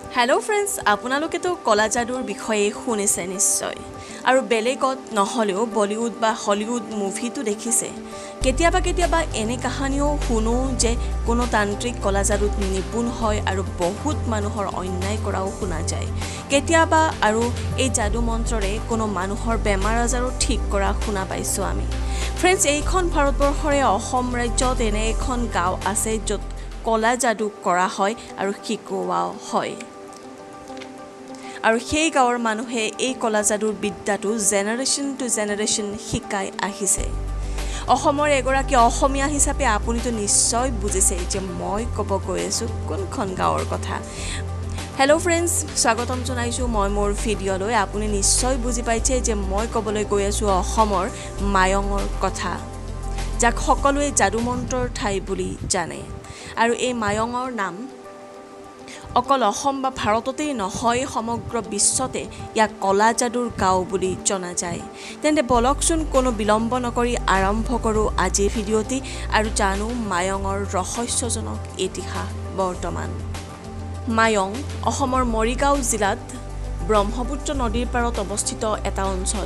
Hello friends आपनालोके तो कला जादुर विषये शुनिছে निश्चय আৰু বেলেগত নহলেও বলিউড বা হলিউড মুভিটো দেখিছে কেতিয়াবা এনে কাহিনীও শুনো যে কোনো তান্ত্ৰিক কলা যাদুত নিপুণ হয় আৰু বহুত মানুহৰ অন্যায় কৰাও শুনা যায় কেতিয়াবা আৰু এই যাদু মন্ত্ৰৰে কোনো মানুহৰ বেমাৰ আজাৰো ঠিক কৰা শুনা পাইছো আমি फ्रेंड्स এইখন ভাৰতবৰ্ষৰে অসম ৰাজ্যত এনে এখন গাঁও আছে য'ত কলা যাদু কৰা হয় আৰু শিকোৱাও হয় আৰু সেই গাঁৱৰ মানুহে এই কলা যাদুৰ বিদ্যাটো জেনাৰেশন টু জেনাৰেশন শিকাই আহিছে অসমৰ এগৰাকী অসমীয়া হিচাপে আপুনিতো নিশ্চয় বুজিছে যে মই ক'ব গৈ আছো কোনখন গাঁৱৰ কথা हेलो फ्रेंड्स स्वागतम जनाइছো মই মোৰ ভিডিঅলৈ আপুনি নিশ্চয় বুজি পাইছে যে মই ক'বলৈ গৈ আছো অসমৰ মায়ঙৰ কথা যাক সকলোৱে যাদু মন্ত্ৰৰ ঠাই বুলি জানে আৰু এই মায়ঙৰ নাম অকল অসম বা ভাৰততেই নহয় সমগ্ৰ বিশ্বতে ইয়াক কলা যাদুৰ গাঁও বুলি জনা যায় তেন্তে বলকচোন কোনো বিলম্ব নকৰি আৰম্ভ কৰো আজিৰ ভিডিঅটি আৰু জানো মায়ঙৰ ৰহস্যজনক ইতিহাস বৰ্তমান মায়ং অসমৰ মৰিগাঁও জিলাত ব্ৰহ্মপুত্ৰ নদীৰ পাৰত অৱস্থিত এটা অঞ্চল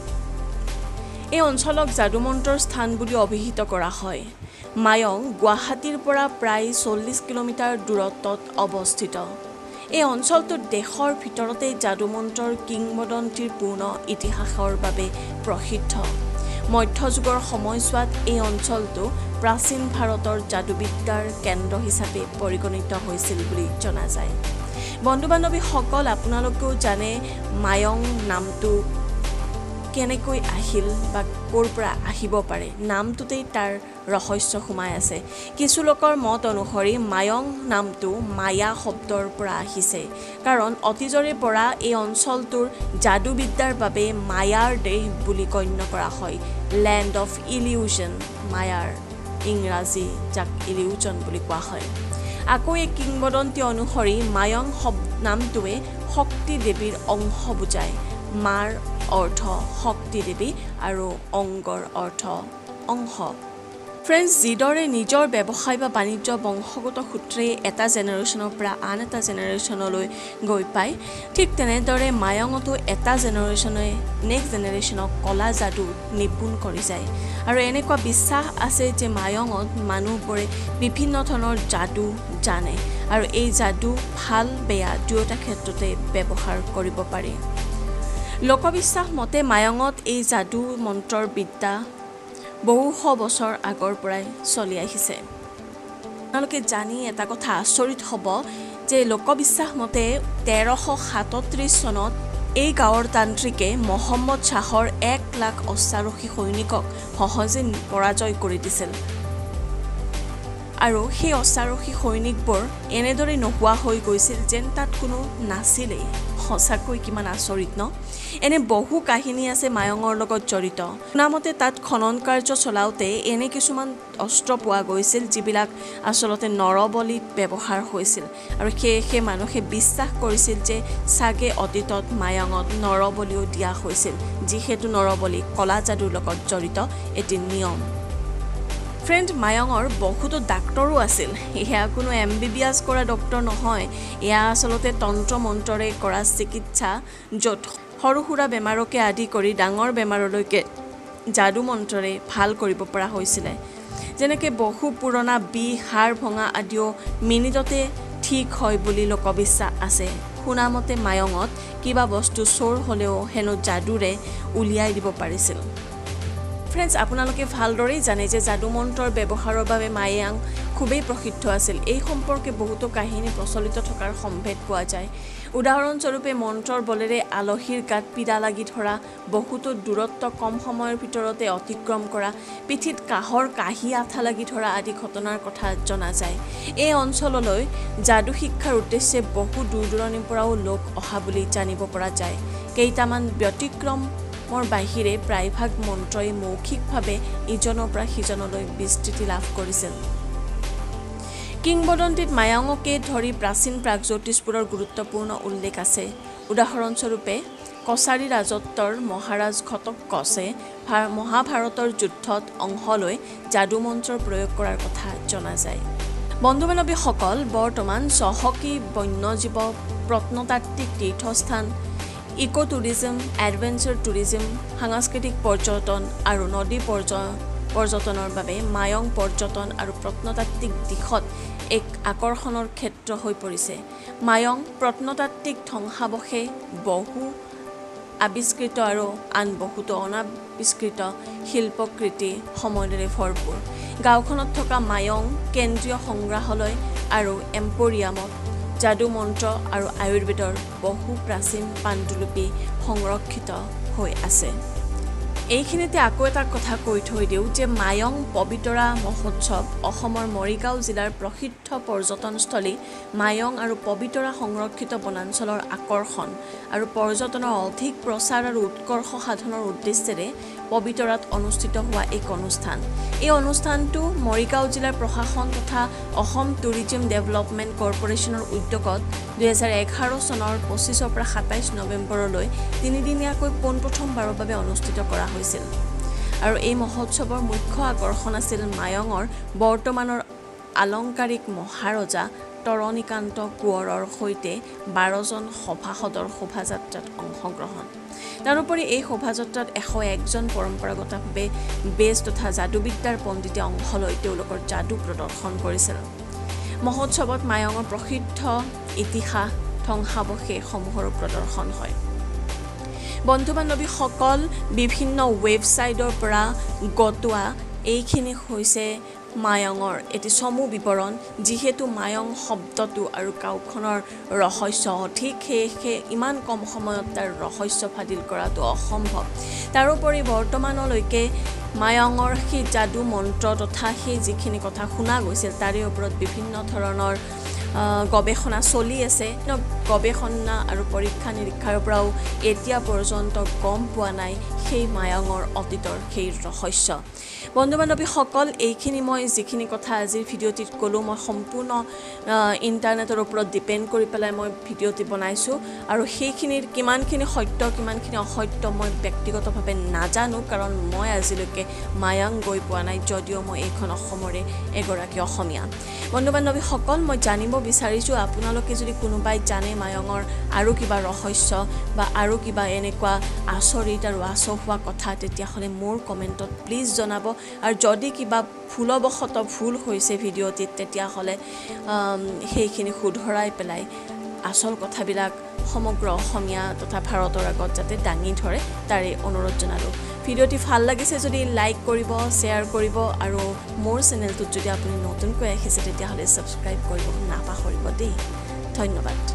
এই অঞ্চলক যাদুমন্ত্ৰৰ স্থান বুলি অভিহিত কৰা হয় মায়ং গুৱাহাটীৰ পৰা প্ৰায় 40 কিলোমিটাৰ দূৰত্বত অৱস্থিত এই অঞ্চলটো দেশৰ ভিতৰতে যাদুমন্ত্ৰৰ কিংবদন্তিৰ পূৰ্ণ ইতিহাসৰ বাবে প্ৰসিদ্ধ মধ্যযুগৰ সময়ছোৱাত এই অঞ্চলটো প্ৰাচীন ভাৰতৰ যাদুবিদ্যাৰ কেন্দ্ৰ হিচাপে পৰিগণিত হৈছিল বুলি জনা যায় বন্ধু-বান্ধৱী সকল আপোনালোকেও জানে মায়ং নামটো কেনেকৈ আহিল বা ক'ৰ পৰা আহিব পাৰে নামটোতেই তাৰ ৰহস্য সোমাই আছে কিছু লোকৰ মত অনুসৰি মায়ং নামটো মায়া শব্দৰ পৰা আহিছে কাৰণ অতীজৰে পৰা এই অঞ্চলটোৰ যাদুবিদ্যাৰ বাবে মায়াৰ দেশ বুলি গণ্য কৰা হয় ল্যান্ড অফ ইলিউজন মায়াৰ ইংৰাজী যাক ইলিউজন বুলি কোৱা হয় আকৌ এই কিংবদন্তি অনুসৰি মায়ং নামটোৱে শক্তি দেৱীৰ অংশ বুজায় মাৰ অৰ্থ শক্তি দেৱী আৰু অংগৰ অৰ্থ অংশ ফ্ৰেন্ডছ যিদৰে নিজৰ ব্যৱসায় বা বাণিজ্য বংশগত সূত্ৰে এটা জেনাৰেশ্যনৰ পৰা আন এটা জেনাৰেশ্যনলৈ গৈ পায় ঠিক তেনেদৰে মায়ঙতো এটা জেনাৰেশ্যনে নেক্সট জেনাৰেশ্যনক কলা যাদু নিপুণ কৰি যায় আৰু এনেকুৱা বিশ্বাস আছে যে মায়ঙত মানুহবোৰে বিভিন্ন ধৰণৰ যাদু জানে আৰু এই যাদু ভাল বেয়া দুয়োটা ক্ষেত্ৰতে ব্যৱহাৰ কৰিব পাৰি লোকবিশ্বাস মতে মায়ঙত এই যাদু মন্ত্ৰৰ বিদ্যা বহুশ বছৰ আগৰ পৰাই চলি আহিছে আপোনালোকে জানি এটা কথা আচৰিত হ'ব যে লোকবিশ্বাস মতে 1337 চনত এই গাঁৱৰ তান্ত্ৰিকে মহম্মদ শাহৰ 1 লাখ অশ্বাৰোহী সৈনিকক সহজে পৰাজয় কৰি দিছিল আৰু সেই অশ্বাৰোহী সৈনিকবোৰ এনেদৰে নোহোৱা হৈ গৈছিল যেন তাত কোনো নাছিলেই সঁচাকৈ কিমান আচৰিত ন এনে বহু কাহিনী আছে মায়ঙৰ লগত জড়িত নামতে তাত খনন কাৰ্য চলাওতে এনে কিছুমান অস্ত্ৰ পোৱা গৈছিল যিবিলাক আসলতে নৰবলিত ব্যৱহাৰ হৈছিল আৰু সেই মানুহে বিশ্বাস কৰিছিল যে সাগে অতীতত মায়ঙত নৰবলিও দিয়া হৈছিল যিহেতু নৰবলি কলা যাদুৰ লগত জড়িত এটি নিয়ম ফ্ৰেন্ড মায়ঙৰ বহুতো ডাক্তৰো আছিল এয়া কোনো এমবিবিএছ কৰা ডক্টৰ নহয় এয়া আসলতে তন্ত্ৰ মন্ত্ৰৰে কৰা চিকিৎসা য'ত সৰুহুৰা বেমাৰকে আদি কৰি ডাঙৰ বেমাৰলৈকে যাদু মন্ত্ৰৰে ভাল কৰিব পৰা হৈছিল যেনেকৈ বহু পুৰণা হাড় ভঙা আদিও মিনিটতে ঠিক হয় বুলি লোকবিশ্বাস আছে শুনামতে মায়ঙত কিবা বস্তু চোৰ হ'লেও হেনো যাদুৰে উলিয়াই দিব পাৰিছিল ফ্ৰেন্ডছ আপোনালোকে ভালদৰে জানে যে যাদু মন্ত্ৰৰ ব্যৱহাৰৰ বাবে মায়াং খুবেই প্ৰসিদ্ধ আছিল এই সম্পৰ্কে বহুতো কাহিনী প্ৰচলিত থকাৰ সম্ভেদ পোৱা যায় উদাহৰণস্বৰূপে মন্ত্ৰৰ বলেৰে আলহীৰ গাত পীড়া লাগি ধৰা বহুতো দূৰত্ব কম সময়ৰ ভিতৰতে অতিক্ৰম কৰা পিঠিত কাহৰ কাহি আঠা লাগি ধৰা আদি ঘটনাৰ কথা জনা যায় এই অঞ্চললৈ যাদু শিক্ষাৰ উদ্দেশ্যে বহু দূৰ-দূৰণিৰ পৰাও লোক অহা বুলি জানিব পৰা যায় কেইটামান ব্যতিক্ৰম মোৰ বাহিৰে প্ৰায়ভাগ মন্ত্ৰই মৌখিকভাৱে ইজনৰ পৰা সিজনলৈ বিস্তৃতি লাভ কৰিছিল কিংবদন্তিত মায়ঙকে ধৰি প্ৰাচীন প্ৰাগজ্যোতিষপুৰৰ গুৰুত্বপূৰ্ণ উল্লেখ আছে উদাহৰণস্বৰূপে কছাৰী ৰাজত্বৰ মহাৰাজ ঘটককছে মহাভাৰতৰ যুদ্ধত অংশ লৈ যাদু মন্ত্ৰৰ প্ৰয়োগ কৰাৰ কথা জনা যায় বন্ধু-বান্ধৱীসকল বৰ্তমান চহকী বন্যজীৱ প্ৰত্নতাত্ত্বিক তীৰ্থস্থান, ইকো টুৰিজম, এডভেঞ্চাৰ টুৰিজম, সাংস্কৃতিক পৰ্যটন আৰু নদী পৰ্যটনৰ বাবে মায়ং পৰ্যটন আৰু প্ৰত্নতাত্ত্বিক দিশত এক আকৰ্ষণৰ ক্ষেত্ৰ হৈ পৰিছে। মায়ং প্ৰত্নতাত্ত্বিক ধ্বংসাৱশে বহু আৱিষ্কৃত আৰু আন বহুতো অনাৱিষ্কৃত শিল্পকৃতি সমলেৰে ভৰপূৰ। গাঁওখনত থকা মায়ং কেন্দ্ৰীয় সংগ্ৰহালয় আৰু এম্পৰিয়ামত যাদু মন্ত্ৰ আৰু আয়ুৰ্বেদৰ বহু প্ৰাচীন পাণ্ডুলিপি সংৰক্ষিত হৈ আছে। এইখিনিতে আকৌ এটা কথা কৈ থৈ দিওঁ যে মায়ং পবিতৰা মহোৎসৱ অসমৰ মৰিগাঁও জিলাৰ প্ৰসিদ্ধ পৰ্যটনস্থলী মায়ং আৰু পবিতৰা সংৰক্ষিত বনাঞ্চলৰ আকৰ্ষণ আৰু পৰ্যটনৰ অধিক প্ৰচাৰ আৰু উৎকৰ্ষ সাধনৰ উদ্দেশ্যেৰে পবিতৰাত অনুষ্ঠিত হোৱা এক অনুষ্ঠান। এই অনুষ্ঠানটো মৰিগাঁও জিলাৰ প্ৰশাসন তথা অসম টুৰিজম ডেভেলপমেণ্ট কৰ্পোৰেশ্যনৰ উদ্যোগত 2011 চনৰ 25 পৰা 27 নৱেম্বৰলৈ তিনিদিনীয়াকৈ পোনপ্ৰথমবাৰৰ বাবে অনুষ্ঠিত কৰা হৈছিল। আৰু এই মহোৎসৱৰ মুখ্য আকৰ্ষণ আছিল মায়ঙৰ বৰ্তমানৰ আলংকাৰিক মহাৰজা তৰণীকান্ত কোঁৱৰৰ সৈতে 12জন সভাসদৰ শোভাযাত্ৰাত অংশগ্ৰহণ। তাৰোপৰি এই শোভাযাত্ৰাত 101জন পৰম্পৰাগতভাৱে বেজ তথা যাদুবিদ্যাৰ পণ্ডিতে অংশ লৈ তেওঁলোকৰ যাদু প্ৰদৰ্শন কৰিছিল। মহোৎসৱত মায়ঙৰ প্ৰসিদ্ধ ইতিহাস ধ্বংসাৱশেষসমূহৰো প্ৰদৰ্শন হয়। বন্ধু-বান্ধৱীসকল, বিভিন্ন ৱেবছাইটৰ পৰা গটোৱা এইখিনি হৈছে মায়ঙৰ এটি চমু বিৱৰণ। যিহেতু মায়ং শব্দটো আৰু গাঁওখনৰ ৰহস্য অধিক, সেয়েহে ইমান কম সময়ত তাৰ ৰহস্য ফাদিল কৰাটো অসম্ভৱ। তাৰোপৰি বৰ্তমানলৈকে মায়ঙৰ সেই যাদু মন্ত্ৰ তথা সেই যিখিনি কথা শুনা গৈছিল তাৰে ওপৰত বিভিন্ন ধৰণৰ গৱেষণা চলি আছে। গৱেষণা আৰু পৰীক্ষা নিৰীক্ষাৰ পৰাও এতিয়া পৰ্যন্ত গম পোৱা নাই সেই মায়ঙৰ অতীতৰ সেই ৰহস্য। বন্ধু-বান্ধৱীসকল, এইখিনি মই যিখিনি কথা আজিৰ ভিডিঅ'টিত ক'লোঁ, মই সম্পূৰ্ণ ইণ্টাৰনেটৰ ওপৰত ডিপেণ্ড কৰি পেলাই মই ভিডিঅ'টি বনাইছোঁ। আৰু সেইখিনিৰ কিমানখিনি সত্য কিমানখিনি অসত্য মই ব্যক্তিগতভাৱে নাজানো, কাৰণ মই আজিলৈকে মায়ং গৈ পোৱা নাই, যদিও মই এইখন অসমৰে এগৰাকী অসমীয়া। বন্ধু-বান্ধৱীসকল, মই জানিব বিচাৰিছোঁ আপোনালোকে যদি কোনোবাই জানে মায়ঙৰ আৰু কিবা ৰহস্য বা আৰু কিবা এনেকুৱা আচৰিত আৰু আচহুৱা কথা, তেতিয়াহ'লে মোৰ কমেণ্টত প্লিজ জনাব। আৰু যদি কিবা ভুলবশতঃ ভুল হৈছে ভিডিঅ'টিত, তেতিয়াহ'লে সেইখিনি শুধৰাই পেলাই আচল কথাবিলাক সমগ্ৰ অসমীয়া তথা ভাৰতৰ আগত যাতে দাঙি ধৰে তাৰে অনুৰোধ জনালোঁ। ভিডিঅ'টি ভাল লাগিছে যদি লাইক কৰিব, শ্বেয়াৰ কৰিব, আৰু মোৰ চেনেলটোত যদি আপুনি নতুনকৈ আহিছে তেতিয়াহ'লে ছাবস্ক্ৰাইব কৰিব নাপাহৰিব দেই। ধন্যবাদ।